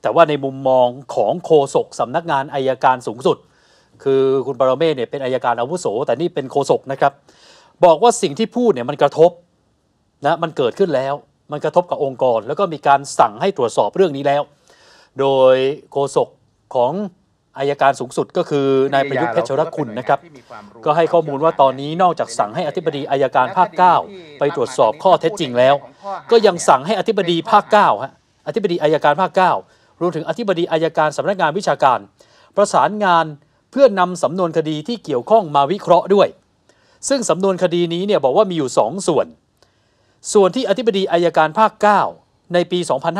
แต่ว่าในมุมมองของโฆษกสำนักงานอัยการสูงสุดคือคุณปรเมศเนี่ยเป็นอัยการอาวุโสแต่นี่เป็นโฆษกนะครับบอกว่าสิ่งที่พูดเนี่ยมันกระทบนะมันเกิดขึ้นแล้วมันกระทบกับองค์กรแล้วก็มีการสั่งให้ตรวจสอบเรื่องนี้แล้วโดยโฆษกของอัยการสูงสุดก็คือนายประยุทธ์เพชรคุณนะครับก็ให้ข้อมูลว่าตอนนี้นอกจากสั่งให้อธิบดีอัยการภาค 9ไปตรวจสอบข้อเท็จจริงแล้วก็ยังสั่งให้อธิบดีภาค 9ฮะอธิบดีอัยการภาค 9รวมถึงอธิบดีอัยการสำนักงานวิชาการประสานงานเพื่อนำสำนวนคดีที่เกี่ยวข้องมาวิเคราะห์ด้วยซึ่งสำนวนคดีนี้เนี่ยบอกว่ามีอยู่2ส่วนที่อธิบดีอัยการภาค 9ในปี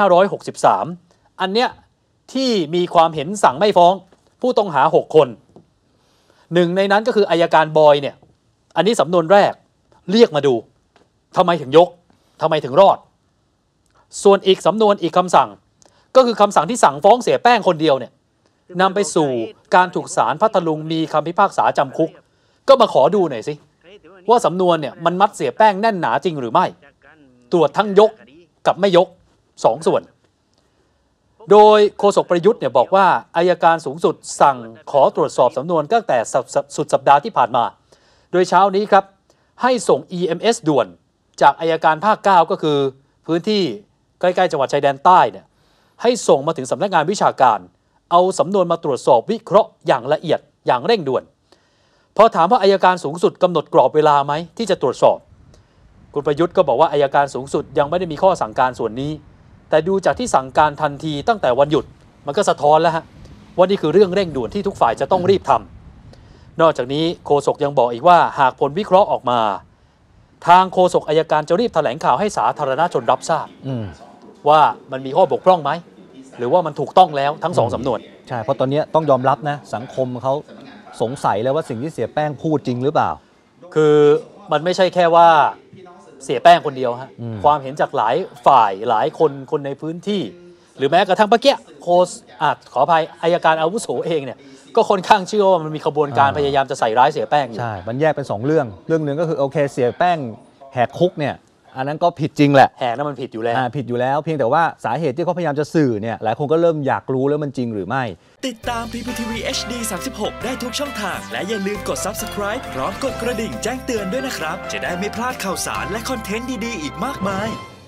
2563อันเนี้ยที่มีความเห็นสั่งไม่ฟ้องผู้ต้องหา6คนหนึ่งในนั้นก็คืออัยการบอยเนี่ยอันนี้สำนวนแรกเรียกมาดูทำไมถึงยกทำไมถึงรอดส่วนอีกสำนวนอีกคำสั่งก็คือคำสั่งที่สั่งฟ้องเสียแป้งคนเดียวเนี่ยนำไปสู่การถูกศาลพัทลุงมีคำพิพากษาจำคุกก็มาขอดูหน่อยสิว่าสำนวนเนี่ยมันมัดเสียแป้งแน่นหนาจริงหรือไม่ตรวจทั้งยกกับไม่ยก2ส่วนโดยโฆษกประยุทธ์เนี่ยบอกว่าอัยการสูงสุดสั่งขอตรวจสอบสำนวนตั้งแต่สุดสัปดาห์ที่ผ่านมาโดยเช้านี้ครับให้ส่ง EMS ด่วนจากอัยการภาค 9ก็คือพื้นที่ใกล้ๆจังหวัดชายแดนใต้เนี่ยให้ส่งมาถึงสำนักงานวิชาการเอาสำนวนมาตรวจสอบวิเคราะห์อย่างละเอียดอย่างเร่งด่วนพอถามว่าอัยการสูงสุดกำหนดกรอบเวลาไหมที่จะตรวจสอบคุณประยุทธ์ก็บอกว่าอัยการสูงสุดยังไม่ได้มีข้อสั่งการส่วนนี้แต่ดูจากที่สั่งการทันทีตั้งแต่วันหยุดมันก็สะท้อนแล้วฮะว่านี่คือเรื่องเร่งด่วนที่ทุกฝ่ายจะต้องรีบทำนอกจากนี้โฆษกยังบอกอีกว่าหากผลวิเคราะห์ออกมาทางโฆษกอัยการจะรีบแถลงข่าวให้สาธารณชนรับทราบว่ามันมีข้อบกพร่องไหมหรือว่ามันถูกต้องแล้วทั้ง2สำนวนใช่เพราะตอนนี้ต้องยอมรับนะสังคมเขาสงสัยแล้วว่าสิ่งที่เสียแป้งพูดจริงหรือเปล่าคือมันไม่ใช่แค่ว่าเสียแป้งคนเดียวฮะความเห็นจากหลายฝ่ายหลายคนในพื้นที่หรือแม้กระทั่งเมื่อกี้ขออภัยอัยการอาวุโสเองเนี่ยก็ค่อนข้างเชื่อว่ามันมีขบวนการพยายามจะใส่ร้ายเสียแป้งอยู่ใช่มันแยกเป็น2เรื่องหนึ่งก็คือโอเคเสียแป้งแหกคุกเนี่ยอันนั้นก็ผิดจริงแหละแหกนั้นมันผิดอยู่แล้วผิดอยู่แล้วเพียงแต่ว่าสาเหตุที่เขาพยายามจะสื่อเนี่ยหลายคนก็เริ่มอยากรู้แล้วมันจริงหรือไม่ติดตาม PPTV HD 36ได้ทุกช่องทางและอย่าลืมกด Subscribe พร้อมกดกระดิ่งแจ้งเตือนด้วยนะครับจะได้ไม่พลาดข่าวสารและคอนเทนต์ดีๆอีกมากมาย